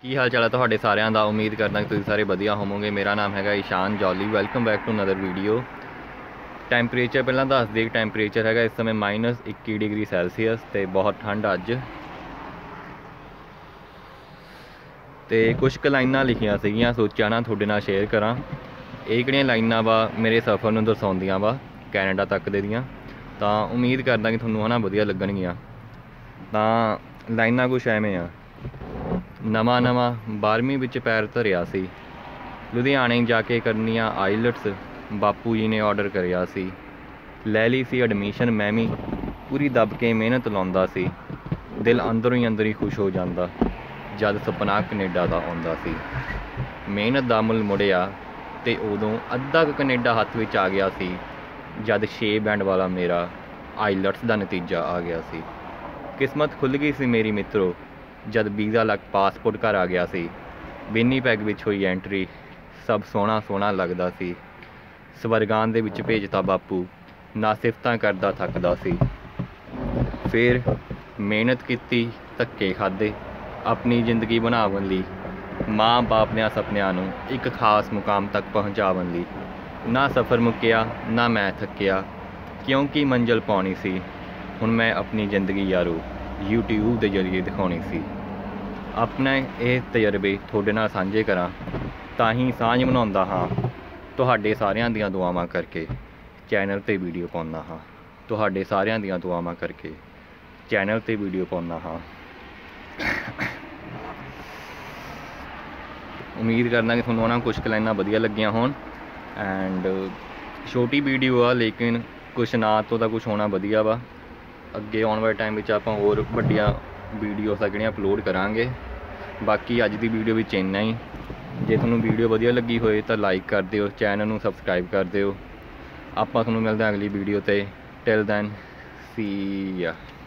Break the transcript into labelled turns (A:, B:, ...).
A: ਕੀ ਹਾਲ ਚਾਲ ਹੈ ਤੁਹਾਡੇ ਸਾਰਿਆਂ ਦਾ। ਉਮੀਦ ਕਰਦਾ ਕਿ ਤੁਸੀਂ ਸਾਰੇ ਵਧੀਆ ਹੋਵੋਗੇ। ਮੇਰਾ ਨਾਮ ਹੈਗਾ Ishan Jolly. Welcome back to another video. Temperature ਪਹਿਲਾਂ ਦੱਸ ਦਈਏ। ਟੈਂਪਰੇਚਰ ਹੈਗਾ ਇਸ ਸਮੇਂ -21 ਡਿਗਰੀ ਸੈਲਸੀਅਸ ਅਤੇ ਬਹੁਤ ਠੰਡ ਅੱਜ। ਅਤੇ ਕੁਛ ਕੁ ਲਾਈਨਾਂ ਲਿਖੀਆਂ ਸੀਗੀਆਂ, ਸੋਚਿਆ ਨਾ ਤੁਹਾਡੇ ਨਾਲ ਸ਼ੇਅਰ ਕਰਾਂ। ਇਹ ਕਿਹੜੀਆਂ ਲਾਈਨਾਂ ਵਾ ਮੇਰੇ ਸਫ਼ਰ ਨੂੰ ਦਰਸਾਉਂਦੀਆਂ ਵਾ ਕੈਨੇਡਾ ਤੱਕ ਦੇ ਦੀਆਂ, ਤਾਂ ਉਮੀਦ ਕਰਦਾ ਕਿ ਤੁਹਾਨੂੰ ਹੈ ਨਾ ਵਧੀਆ ਲੱਗਣਗੀਆਂ। ਤਾਂ ਲਾਈਨਾਂ ਕੁਛ ਐਵੇਂ ਆ। ਨਵਾਂ 12ਵੀਂ ਵਿੱਚ ਪੈਰ ਧਰਿਆ ਸੀ, ਲੁਧਿਆਣੇ ਜਾ ਕੇ ਕਰਨੀਆਂ ਆਈਲਟਸ ਬਾਪੂ ਜੀ ਨੇ ਆਰਡਰ ਕਰਿਆ ਸੀ। ਲੈ ਲਈ ਸੀ ਐਡਮਿਸ਼ਨ ਮੈਂ ਵੀ, ਪੂਰੀ ਦੱਬ ਕੇ ਮਿਹਨਤ ਲਾਉਂਦਾ ਸੀ। ਦਿਲ ਅੰਦਰੋਂ ਹੀ ਅੰਦਰ ਹੀ ਖੁਸ਼ ਹੋ ਜਾਂਦਾ ਜਦ ਸੁਪਨਾ ਕਨੇਡਾ ਦਾ ਆਉਂਦਾ ਸੀ। ਮਿਹਨਤ ਦਾ ਮੁੱਲ ਮੁੜਿਆ ਅਤੇ ਉਦੋਂ ਅੱਧਾ ਕੁ ਕਨੇਡਾ ਹੱਥ ਵਿੱਚ ਆ ਗਿਆ ਸੀ, ਜਦ 6 ਬੈਂਡ ਵਾਲਾ ਮੇਰਾ ਆਈਲਟਸ ਦਾ ਨਤੀਜਾ ਆ ਗਿਆ ਸੀ। ਕਿਸਮਤ ਖੁੱਲ੍ਹ ਗਈ ਸੀ ਮੇਰੀ ਮਿੱਤਰੋ, ਜਦ ਵੀਜ਼ਾ ਲੱਗ ਪਾਸਪੋਰਟ ਘਰ ਆ ਗਿਆ ਸੀ। ਵਿਨੀਪੈਗ ਵਿੱਚ ਹੋਈ ਐਂਟਰੀ, ਸਭ ਸੋਹਣਾ ਸੋਹਣਾ ਲੱਗਦਾ ਸੀ। ਸਵਰਗਾਂ ਦੇ ਵਿੱਚ ਭੇਜਤਾ ਬਾਪੂ, ਨਾ ਸਿਫਤਾਂ ਕਰਦਾ ਥੱਕਦਾ ਸੀ। ਫਿਰ ਮਿਹਨਤ ਕੀਤੀ, ਧੱਕੇ ਖਾਧੇ, ਆਪਣੀ ਜ਼ਿੰਦਗੀ ਬਣਾਉਣ ਲਈ, ਮਾਂ ਬਾਪ ਦਿਆਂ ਸੁਪਨਿਆਂ ਨੂੰ ਇੱਕ ਖਾਸ ਮੁਕਾਮ ਤੱਕ ਪਹੁੰਚਾਉਣ ਲਈ। ਨਾ ਸਫ਼ਰ ਮੁੱਕਿਆ ਨਾ ਮੈਂ ਥੱਕਿਆ, ਕਿਉਂਕਿ ਮੰਜ਼ਿਲ ਪਾਉਣੀ ਸੀ। ਹੁਣ ਮੈਂ ਆਪਣੀ ਜ਼ਿੰਦਗੀ ਯਾਰੋ YouTube ਦੇ ਜ਼ਰੀਏ ਦਿਖਾਉਣੀ ਸੀ। ਆਪਣੇ ਇਹ ਤਜਰਬੇ ਤੁਹਾਡੇ ਨਾਲ ਸਾਂਝੇ ਕਰਾਂ ਤਾਂ ਹੀ ਸਾਂਝ ਬਣਾਉਂਦਾ ਹਾਂ। ਤੁਹਾਡੇ ਸਾਰਿਆਂ ਦੀਆਂ ਦੁਆਵਾਂ ਕਰਕੇ ਚੈਨਲ 'ਤੇ ਵੀਡੀਓ ਪਾਉਂਦਾ ਹਾਂ। ਤੁਹਾਡੇ ਸਾਰਿਆਂ ਦੀਆਂ ਦੁਆਵਾਂ ਕਰਕੇ ਚੈਨਲ 'ਤੇ ਵੀਡੀਓ ਪਾਉਂਦਾ ਹਾਂ। ਉਮੀਦ ਕਰਦਾ ਕਿ ਤੁਹਾਨੂੰ ਉਹਨਾਂ ਕੁਛ ਕੁ ਲਾਈਨਾਂ ਵਧੀਆ ਲੱਗੀਆਂ ਹੋਣ। ਐਂਡ ਛੋਟੀ ਵੀਡੀਓ ਆ, ਲੇਕਿਨ ਕੁਛ ਨਾ ਤੋਂ ਤਾਂ ਕੁਛ ਹੋਣਾ ਵਧੀਆ ਵਾ। ਅੱਗੇ ਆਉਣ ਵਾਲੇ ਟਾਈਮ ਵਿੱਚ ਆਪਾਂ ਹੋਰ ਵੱਡੀਆਂ ਵੀਡੀਓਜ਼ ਆ ਜਿਹੜੀਆਂ ਅਪਲੋਡ ਕਰਾਂਗੇ। ਬਾਕੀ ਅੱਜ ਦੀ ਵੀਡੀਓ ਵਿੱਚ ਇੰਨਾ ਹੀ। ਜੇ ਤੁਹਾਨੂੰ ਵੀਡੀਓ ਵਧੀਆ ਲੱਗੀ ਹੋਏ ਤਾਂ ਲਾਈਕ ਕਰ ਦਿਓ, ਚੈਨਲ ਨੂੰ ਸਬਸਕ੍ਰਾਈਬ ਕਰ ਦਿਓ। ਆਪਾਂ ਤੁਹਾਨੂੰ ਮਿਲਦੇ ਹਾਂ ਅਗਲੀ ਵੀਡੀਓ 'ਤੇ। ਟਿਲ ਦੈਨ ਸੀ ਯਾ।